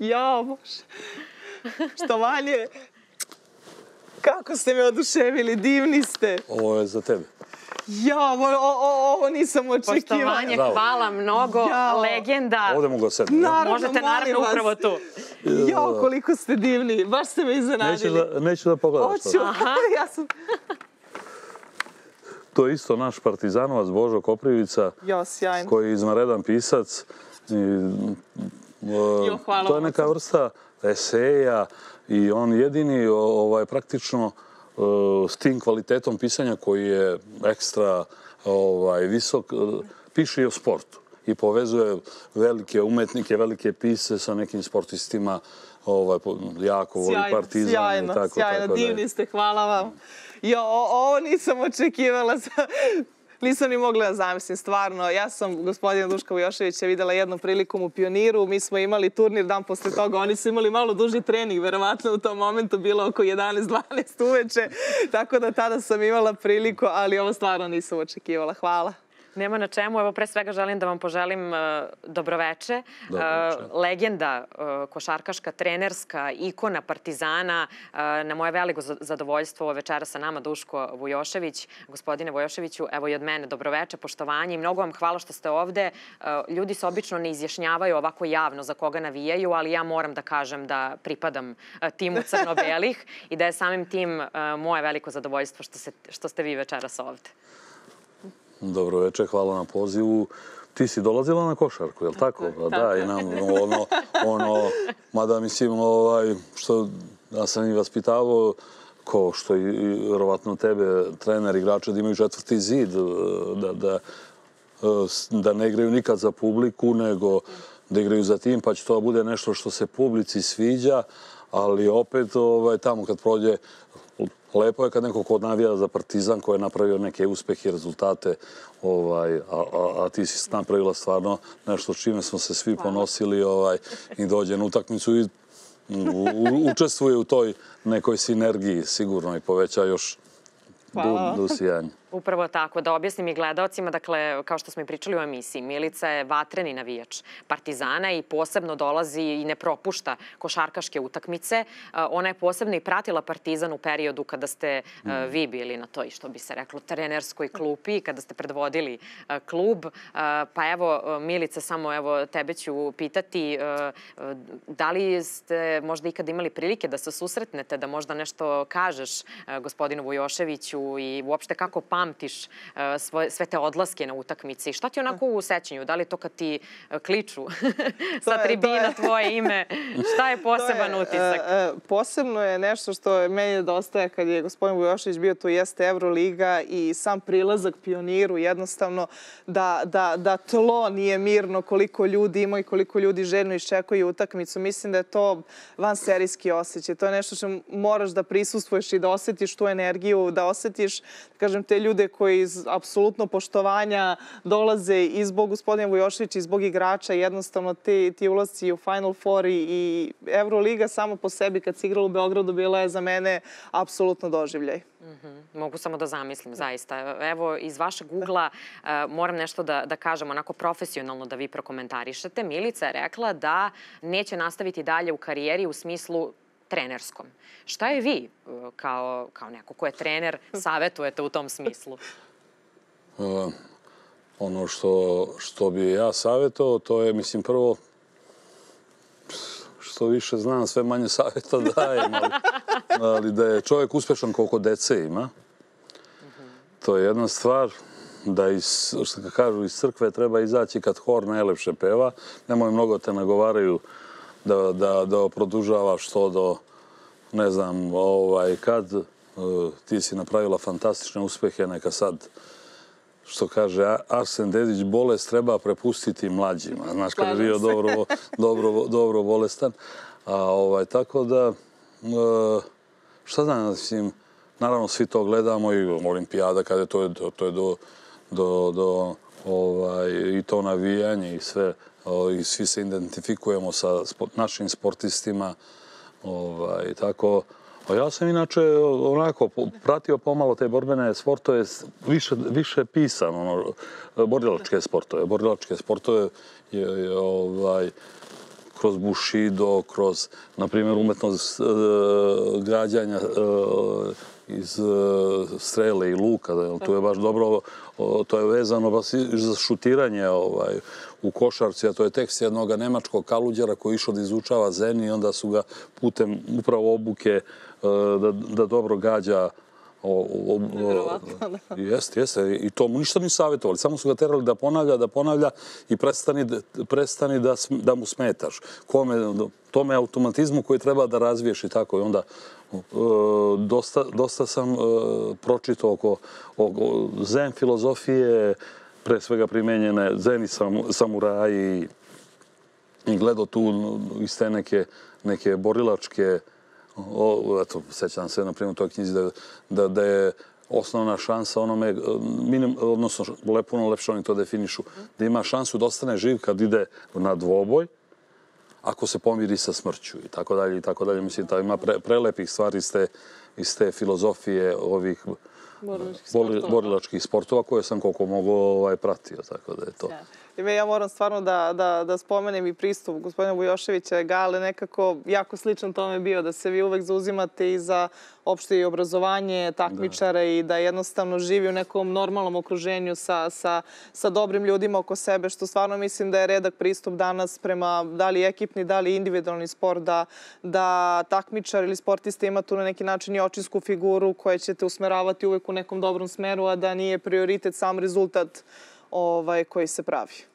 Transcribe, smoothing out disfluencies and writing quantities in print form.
Ja, Bože. Štovanje. Kako ste me oduševili, divni ste. Ovo je za tebe. Ja, ovo nisam očekivala. Poštovanje, hvala mnogo, legenda. Ovdje mogu sedeti. Možete naravno upravo tu. Ja, koliko ste divni, baš ste me iznenadili. Neću da pogledaš to. Hoću, ja sam... To je isto naš partizanovac Božo Koprivica, koji je izvanredan pisac. To je neka vrsta eseja i on jedini praktično s tim kvalitetom pisanja koji je ekstra visok, piše i o sportu i povezuje velike umetnike, velike pisce sa nekim sportistima, jako voli Partizan i tako. Sjajno, divni ste, hvala vam. Ovo nisam očekivala, nisam ni mogla da zamislim, stvarno. Ja sam gospodina Duška Vujoševića videla jednom prilikom u Pioniru, mi smo imali turnir dan posle toga, oni su imali malo duži trening, verovatno u tom momentu bilo oko 11-12 uveče, tako da tada sam imala priliku, ali ovo stvarno nisam očekivala. Hvala. Nema na čemu. Evo, pre svega želim da vam poželim dobroveče. Legenda košarkaška, trenerska, ikona Partizana. Na moje veliko zadovoljstvo ovo večera sa nama Duško Vujošević. Gospodine Vujoševiću, evo i od mene dobroveče, poštovanje i mnogo vam hvala što ste ovde. Ljudi se obično ne izjašnjavaju ovako javno za koga navijaju, ali ja moram da kažem da pripadam timu crno-belih i da je samim tim moje veliko zadovoljstvo što ste vi večeras ovde. Dobro večer, hvala na pozivu. Ti si dolazila na košarku, je li tako? Da, i nam mada mislim, što ja sam i vaspitavao, ko što i vjerovatno tebe, trener, igrače, da imaju četvrti zid, da ne igraju nikad za publiku, nego da igraju za tim, pa će to bude nešto što se publici sviđa, ali opet tamo kad prođe, lepo je kad neko ko navija za Partizan, ko je napravio neke uspehe i rezultate, a ti si napravila stvarno nešto s čime smo se svi ponosili i dođe na utakmicu i učestvuje u toj nekoj sinergiji sigurno i poveća još do sijanja. Upravo tako. Da objasnim i gledaocima, dakle, kao što smo i pričali u emisiji, Milica je vatreni navijač Partizana i posebno dolazi i ne propušta košarkaške utakmice. Ona je posebno i pratila Partizan u periodu kada ste vi bili na toj, što bi se reklo, trenerskoj klupi, kada ste predvodili klub. Pa evo, Milice, samo evo tebe ću pitati, da li ste možda ikad imali prilike da se susretnete, da možda nešto kažeš gospodinu Vujoševiću i uopšte kako pamtiš sve te odlaske na utakmici? Šta ti onako u sećanju? Da li to kad ti kliču sa tribina tvoje ime? Šta je poseban utisak? Posebno je nešto što meni nedostaje kad je gospodin Vujošević bio, to jeste Euroliga i sam prilazak Pioniru, jednostavno da tlo nije mirno, koliko ljudi ima i koliko ljudi željno iščekuju utakmicu. Mislim da je to vanserijski osjećaj. To je nešto što moraš da prisustvuješ i da osjetiš tu energiju, da osjetiš, kažem, te ljude koji iz apsolutno poštovanja dolaze i zbog gospodina Vujoševića i zbog igrača. Jednostavno ti ulasci u Final Four i Euroliga samo po sebi kad si igrala u Beogradu bila je za mene apsolutno doživljaj. Mogu samo da zamislim, zaista. Evo, iz vašeg ugla moram nešto da kažem onako profesionalno da vi prokomentarišete. Milica je rekla da neće nastaviti dalje u karijeri u smislu trenerskom. Šta je vi, kao neko ko je trener, savjetujete u tom smislu? Ono što bi ja savjetovao, to je, mislim, prvo, što više znam, sve manje savjeta dajem, ali da je čovjek uspješan koliko dece ima, to je jedna stvar, da što kažu, iz crkve treba izaći kad hor najlepše peva, nemoj mnogo te nagovaraju da produžavaš to do, ne znam, kad ti si napravila fantastične uspehe, neka sad, što kaže Arsen Dedić, bolest treba prepustiti mlađima. Znaš, kada je bio dobro bolestan. Tako da, šta znam, mislim, naravno svi to gledamo i olimpijada, kada to je do i to navijanje i sve, i svi se identifikujemo sa našim sportistima, tako. Ja sam inače onako pratio pomalo te borbene sportove, više pisan, borilačke sportove. Borilačke sportove kroz Bushido, kroz, na primjer, umetnost gađanja iz strele i luka. To je baš dobro, to je vezano baš za šutiranje u košarci, a to je tekst jednog nemačkog kaluđera koji je išao da izučava Zen i onda su ga putem upravo obuke da dobro gađa. Jeste. I to mu ništa nisu savjetovali. Samo su ga terali da ponavlja i prestani da mu smetaš. Tome automatizmu koji treba da razviješ i tako. I onda dosta sam pročitao oko zen filozofije, pre svega primenjene zen i samuraji i gledao tu iz te neke borilačke. Eto, sećam se, na primjer, u toj knjizi da je osnovna šansa onome, odnosno puno lepše oni to definišu, da ima šansu da ostane živ kad ide na dvoboj, ako se pomiri sa smrću i tako dalje i tako dalje. Mislim, da ima prelepih stvari iz te filozofije ovih borilačkih sportova koje sam koliko mogu pratio, tako da je to. Ja moram stvarno da spomenem i pristup gospodina Bujoševića Gale, nekako jako sličan tome bio, da se vi uvek zauzimate i za opšte i obrazovanje takmičara i da jednostavno živi u nekom normalnom okruženju sa dobrim ljudima oko sebe, što stvarno mislim da je redak pristup danas prema da li ekipni, da li individualni sport, da takmičar ili sportista ima tu na neki način i očinsku figuru koja ćete usmeravati uvek u nekom dobrom smeru, a da nije prioritet sam rezultat koji se pravi.